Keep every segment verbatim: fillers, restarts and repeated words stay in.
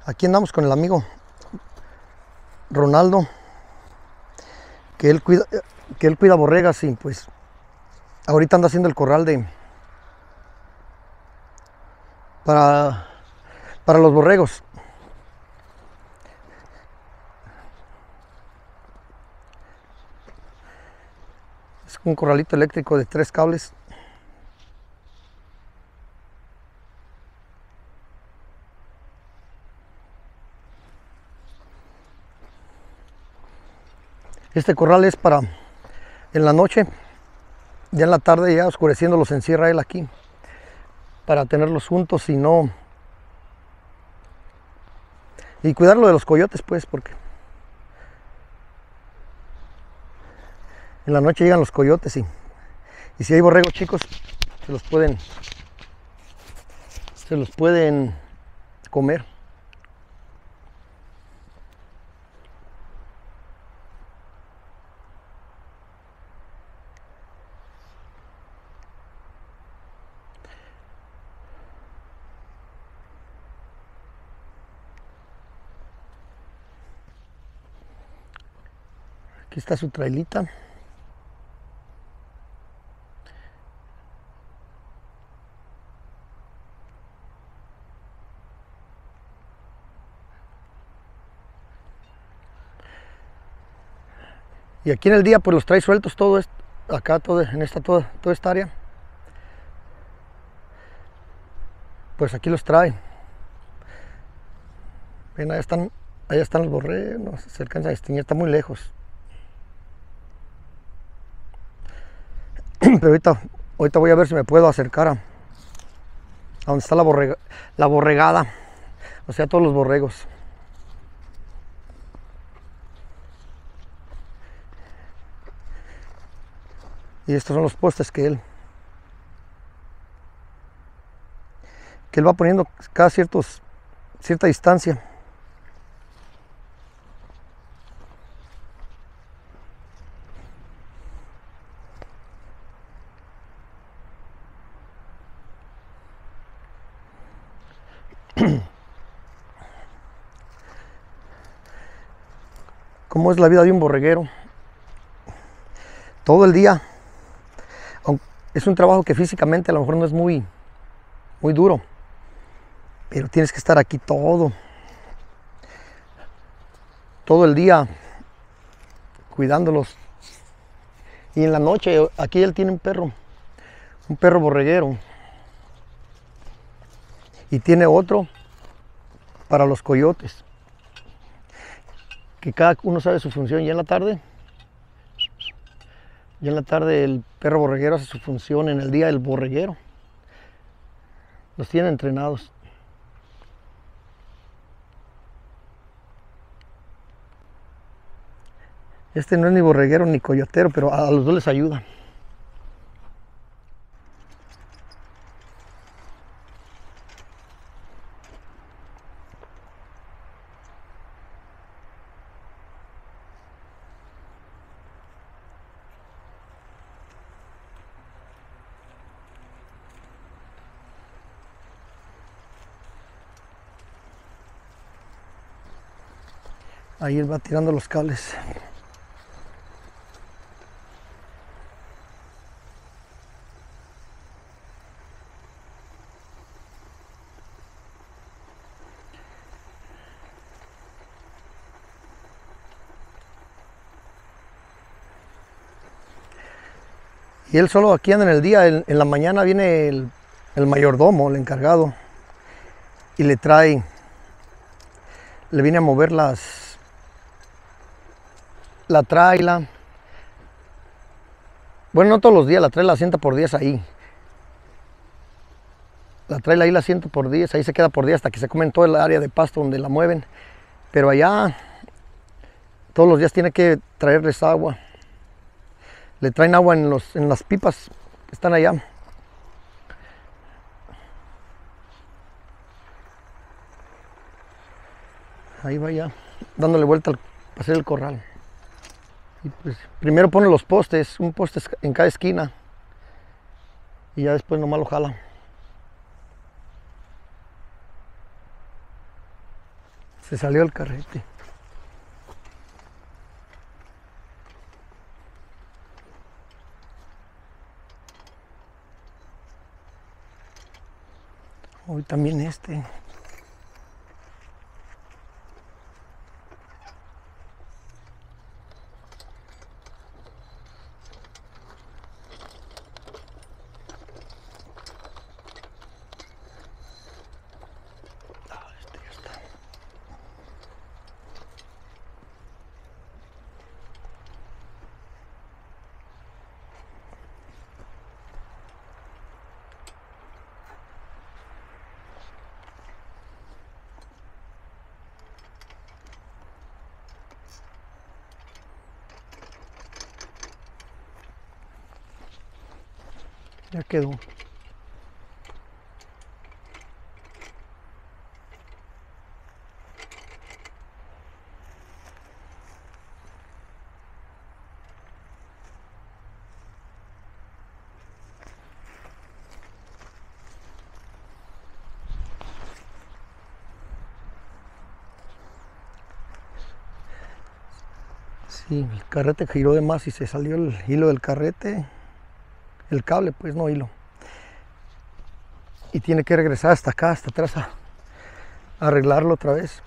Aquí andamos con el amigo Ronaldo, que él cuida, que él cuida borregas y pues ahorita anda haciendo el corral de para, para los borregos. Es un corralito eléctrico de tres cables. Este corral es para en la noche, ya en la tarde, ya oscureciendo, los encierra él aquí para tenerlos juntos y no y cuidarlo de los coyotes, pues, porque en la noche llegan los coyotes y, y si hay borregos chicos se los pueden se los pueden comer. Aquí está su trailita. Y aquí en el día pues los trae sueltos todo esto, acá todo, en esta toda, toda esta área. Pues aquí los trae. Ven, allá están, allá están los borregos, no se alcanza a distinguir, está muy lejos. Pero ahorita, ahorita voy a ver si me puedo acercar a, a donde está la, borrega, la borregada, o sea, todos los borregos. Y estos son los postes que él que él va poniendo cada ciertos, cierta distancia. ¿Cómo es la vida de un borreguero? Todo el día. Es un trabajo que físicamente a lo mejor no es muy, muy duro, pero tienes que estar aquí todo, todo el día cuidándolos. Y en la noche, aquí él tiene un perro, un perro borreguero, y tiene otro para los coyotes, que cada uno sabe su función. Y en la tarde, y en la tarde el perro borreguero hace su función, en el día el borreguero. Los tiene entrenados. Este no es ni borreguero ni coyotero, pero a los dos les ayuda. Ahí él va tirando los cables. Y él solo aquí anda en el día. En, en la mañana viene el, el mayordomo, el encargado, y le trae, le viene a mover las la traila. Bueno, no todos los días, la traila la sienta por días ahí. La traila ahí la sienta por días, ahí se queda por días hasta que se comen todo el área de pasto donde la mueven. Pero allá todos los días tiene que traerles agua. Le traen agua en, los, en las pipas que están allá. Ahí va ya, dándole vuelta al, para hacer el corral. Y pues primero pone los postes, un poste en cada esquina, y ya después nomás lo jala. Se salió el carrete. Hoy también este. Ah, este ya está. Ya quedó. Sí, el carrete giró de más y se salió el hilo del carrete. El cable, pues, no hilo. Y tiene que regresar hasta acá, hasta atrás, a, a arreglarlo otra vez.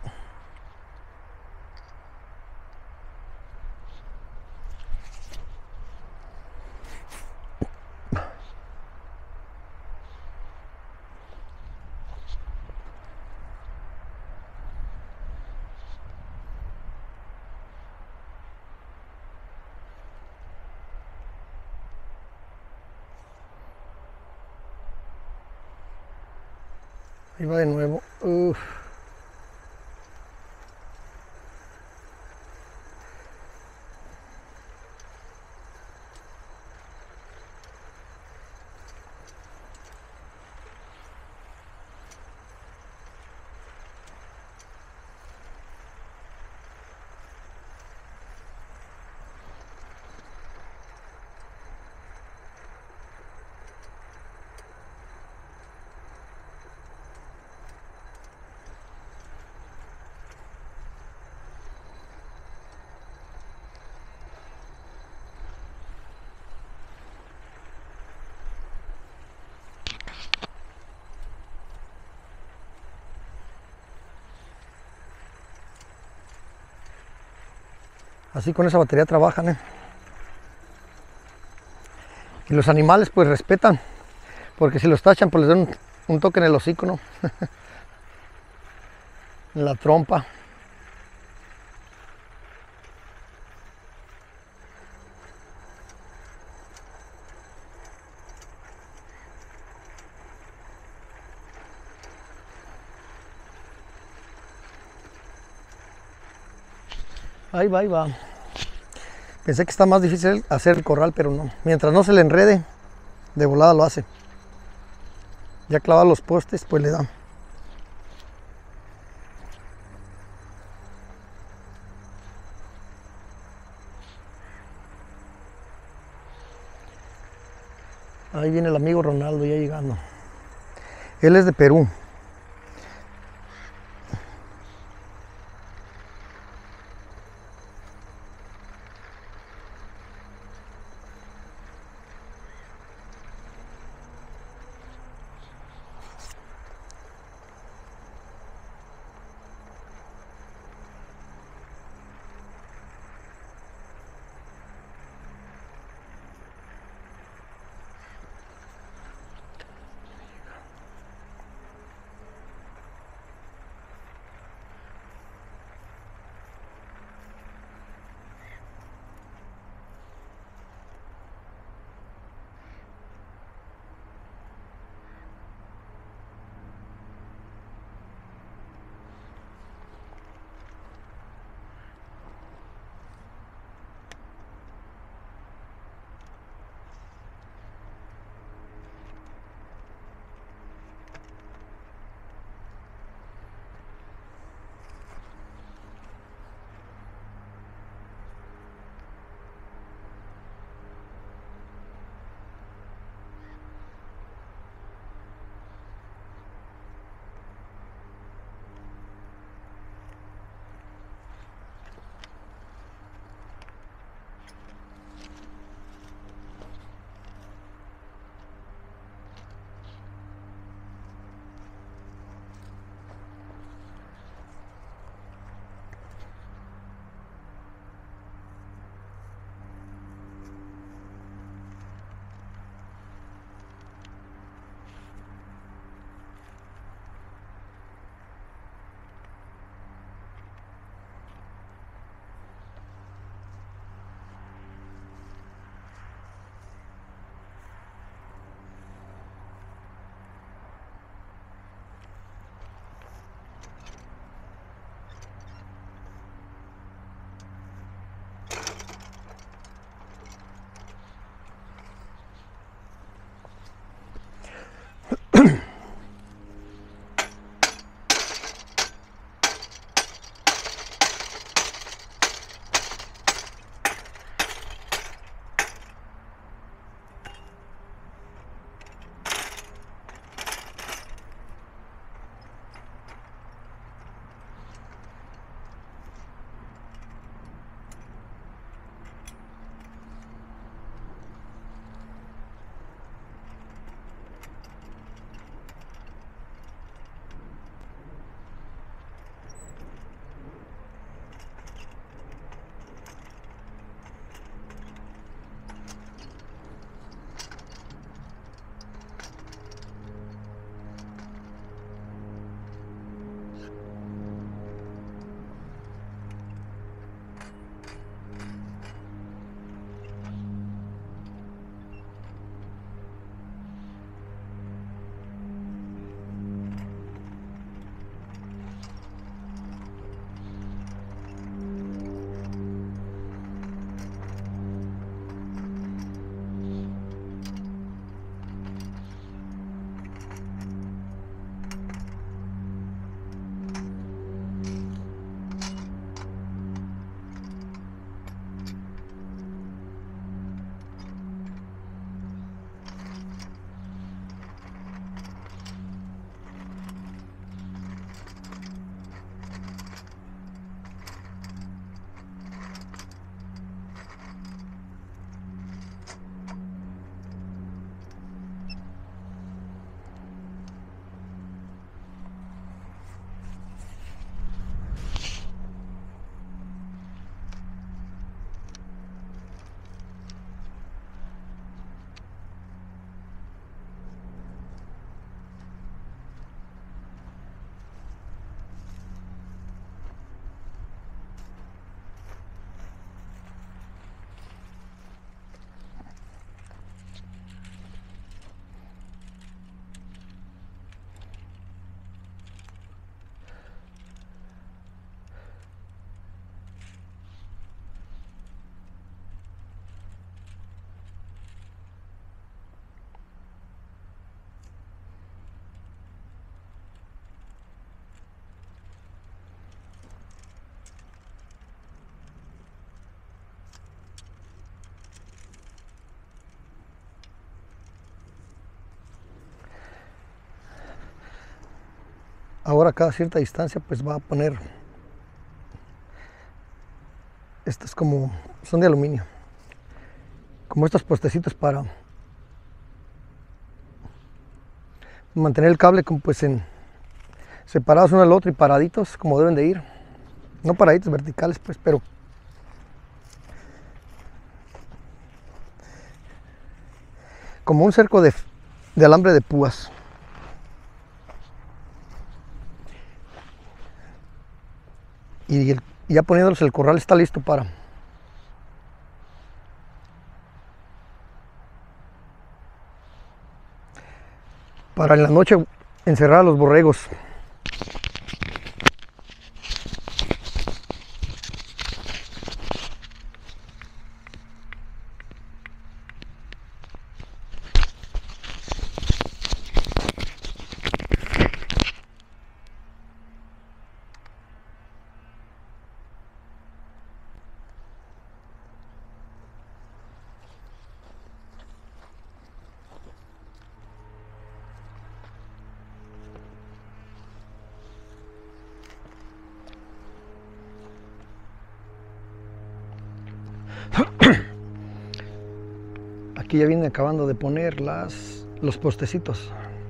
Ahí va de nuevo. Uf. Así con esa batería trabajan, ¿eh? Y los animales pues respetan, porque si los tachan pues les dan un, un toque en el hocico, ¿no? En la trompa. Ahí va, ahí va. Pensé que está más difícil hacer el corral, pero no. Mientras no se le enrede, de volada lo hace. Ya clavado los postes, pues le da. Ahí viene el amigo Ronaldo ya llegando. Él es de Perú. Ahora a cada cierta distancia pues va a poner, estas como, son de aluminio, como estos postecitos para mantener el cable como pues en, separados uno del otro y paraditos como deben de ir, no paraditos verticales pues, pero como un cerco de, de alambre de púas. Y el, ya poniéndolos el corral está listo para para en la noche encerrar a los borregos. Aquí ya vienen acabando de poner las, los postecitos.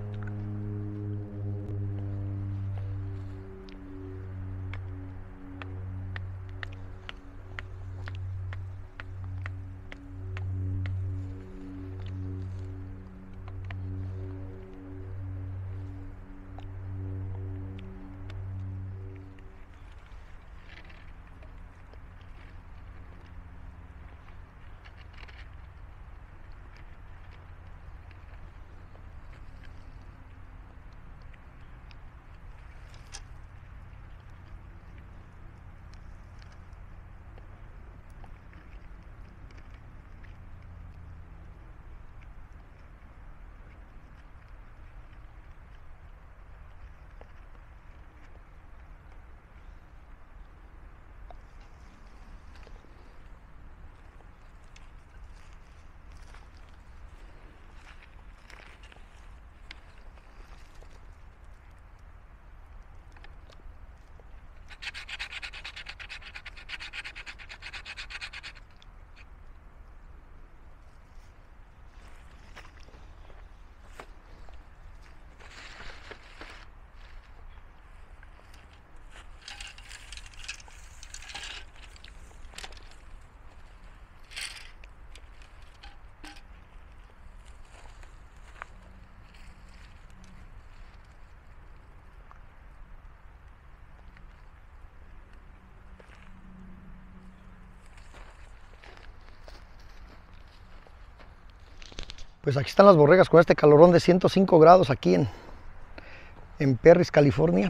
Pues aquí están las borregas con este calorón de ciento cinco grados aquí en, en Perris, California.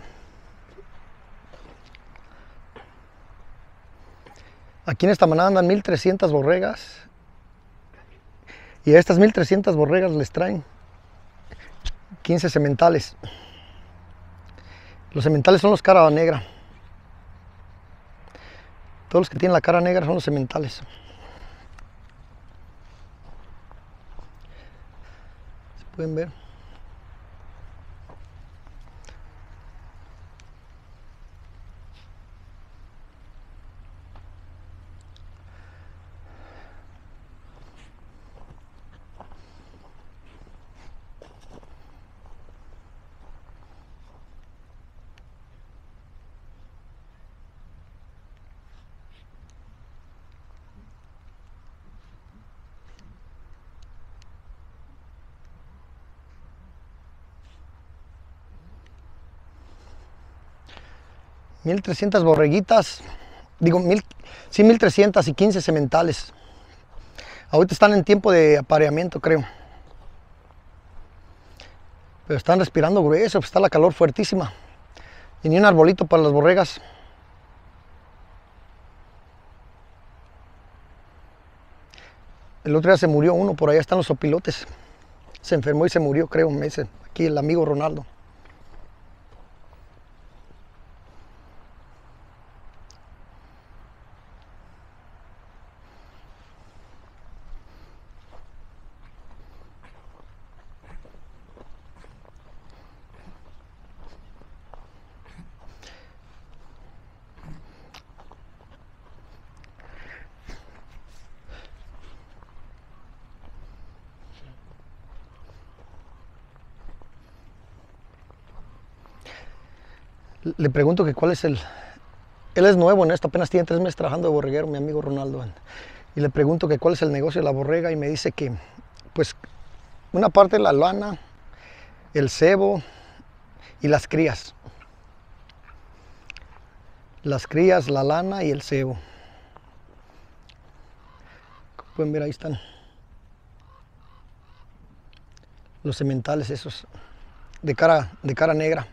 Aquí en esta manada andan mil trescientas borregas. Y a estas mil trescientas borregas les traen quince sementales. Los sementales son los cara negra. Todos los que tienen la cara negra son los sementales. Pueden ver. mil trescientas borreguitas, digo, mil, sí, mil trescientas y quince sementales. Ahorita están en tiempo de apareamiento, creo. Pero están respirando grueso, está la calor fuertísima. Y ni un arbolito para las borregas. El otro día se murió uno, por allá están los opilotes. Se enfermó y se murió, creo, me dice aquí el amigo Ronaldo. Le pregunto que cuál es el... Él es nuevo en esto, apenas tiene tres meses trabajando de borreguero, mi amigo Ronaldo. Y le pregunto que cuál es el negocio de la borrega y me dice que, pues, una parte de la lana, el cebo y las crías. Las crías, la lana y el cebo. Como pueden ver, ahí están los sementales esos de cara, de cara negra.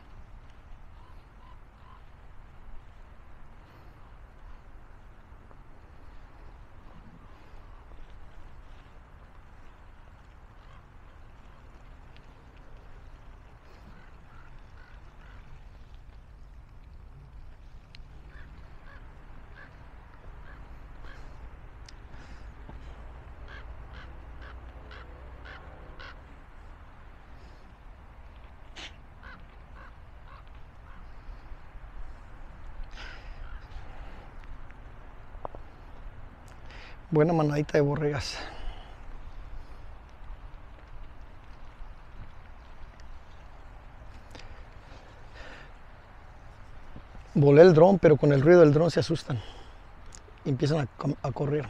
Buena manadita de borregas. Volé el dron, pero con el ruido del dron se asustan y empiezan a, a correr.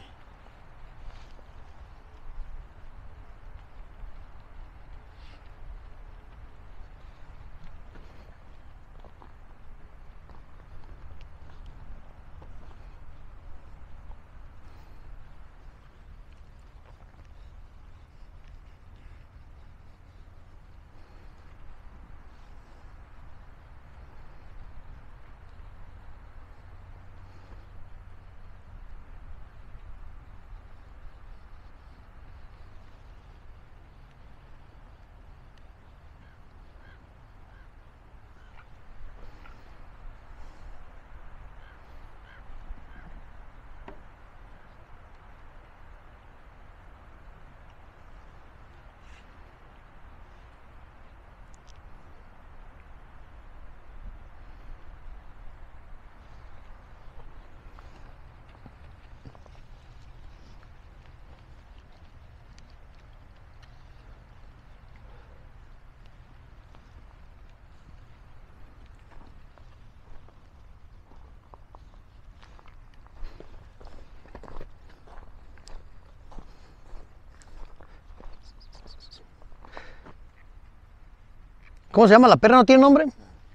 ¿Cómo se llama? ¿La perra no tiene nombre?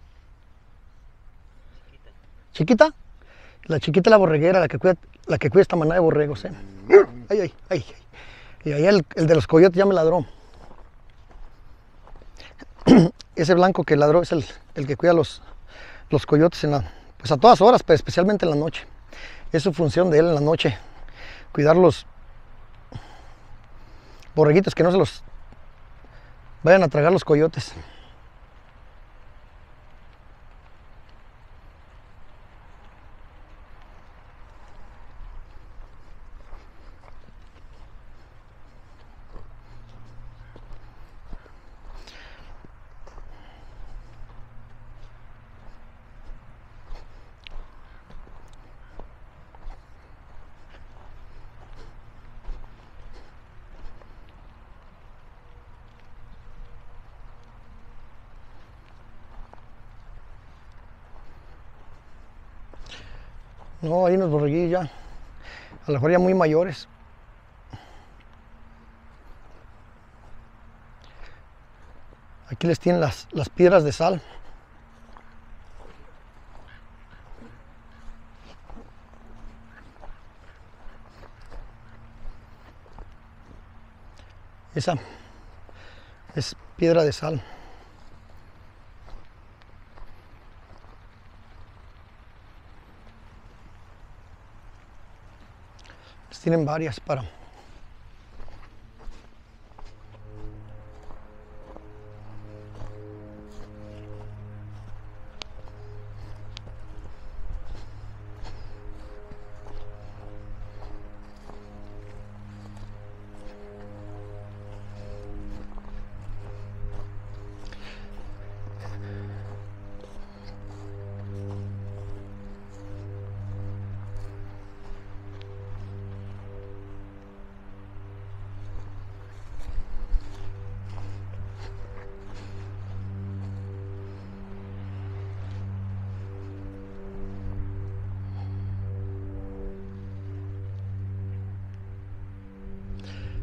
Chiquita. ¿Chiquita? La chiquita es la borreguera, la que cuida, la que cuida esta manada de borregos, ¿eh? Ay, ay, ay. Y ahí el, el de los coyotes ya me ladró. Ese blanco que ladró es el, el que cuida los, los coyotes en la, pues a todas horas, pero especialmente en la noche. Es su función de él en la noche, cuidar los borreguitos, que no se los vayan a tragar los coyotes. No, hay unos borreguillos ya, a lo mejor ya muy mayores. Aquí les tienen las, las piedras de sal. Esa es piedra de sal. Les tienen varias para...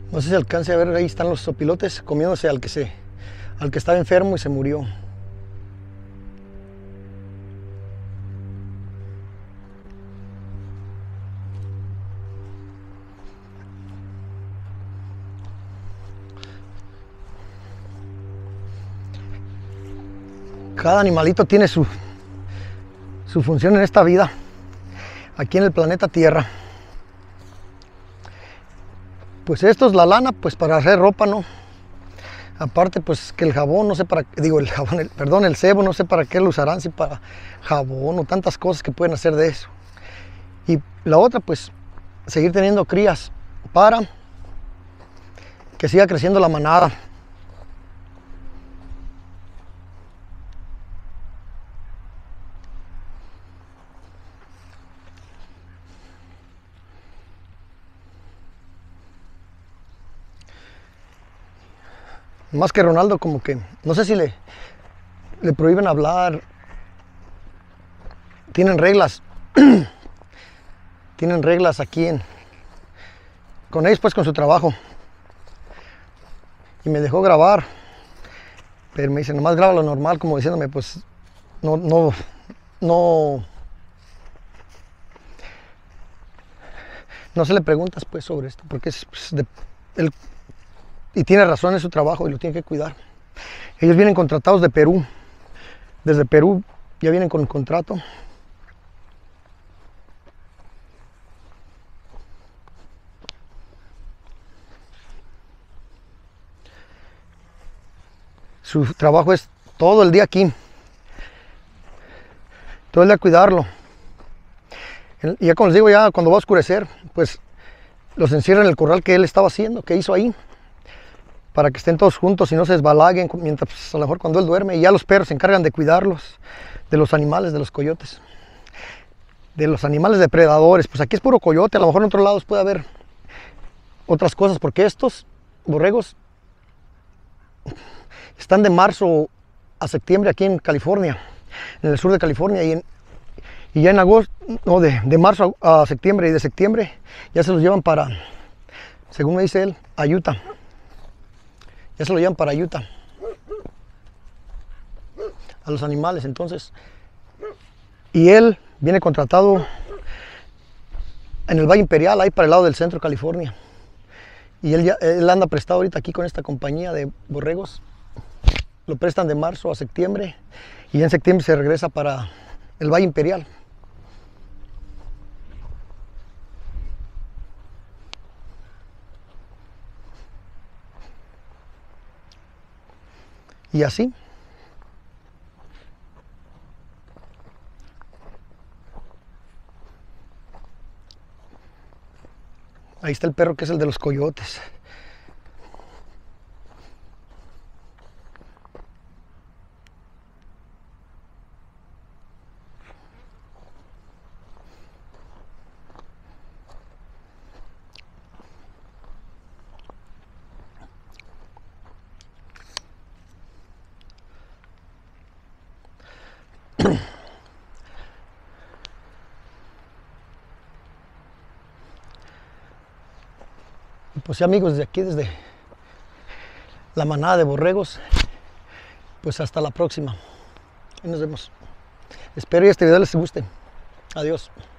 No sé si alcance a ver, ahí están los sopilotes comiéndose al que, se, al que estaba enfermo y se murió. Cada animalito tiene su, su función en esta vida, aquí en el planeta Tierra. Pues esto es la lana, pues para hacer ropa, ¿no? Aparte, pues que el jabón, no sé para qué, digo el jabón, el, perdón, el cebo, no sé para qué lo usarán, si para jabón o tantas cosas que pueden hacer de eso. Y la otra, pues, seguir teniendo crías para que siga creciendo la manada. Más que Ronaldo, como que, no sé si le, le prohíben hablar, tienen reglas, tienen reglas aquí en, con ellos, pues con su trabajo. Y me dejó grabar, pero me dice, nomás graba lo normal, como diciéndome, pues, no, no, no, no se le preguntas, pues, sobre esto, porque es, pues, de, el, y tiene razón en su trabajo y lo tiene que cuidar. Ellos vienen contratados de Perú. Desde Perú ya vienen con el contrato. Su trabajo es todo el día aquí. Todo el día cuidarlo. Y ya como les digo, ya cuando va a oscurecer, pues los encierra en el corral que él estaba haciendo, que hizo ahí, para que estén todos juntos y no se desbalaguen, mientras pues, a lo mejor cuando él duerme, y ya los perros se encargan de cuidarlos, de los animales, de los coyotes, de los animales depredadores. Pues aquí es puro coyote, a lo mejor en otros lados puede haber otras cosas, porque estos borregos están de marzo a septiembre aquí en California, en el sur de California, y, en, y ya en agosto, no, de, de marzo a, a septiembre, y de septiembre ya se los llevan para, según me dice él, a Utah. Ya se lo llevan para Utah, a los animales, entonces. Y él viene contratado en el Valle Imperial, ahí para el lado del centro de California. Y él, ya, él anda prestado ahorita aquí con esta compañía de borregos. Lo prestan de marzo a septiembre y en septiembre se regresa para el Valle Imperial. Y así. Ahí está el perro que es el de los coyotes. Pues sí, amigos, desde aquí, desde la manada de borregos, pues hasta la próxima. Ahí nos vemos. Espero que este video les guste. Adiós.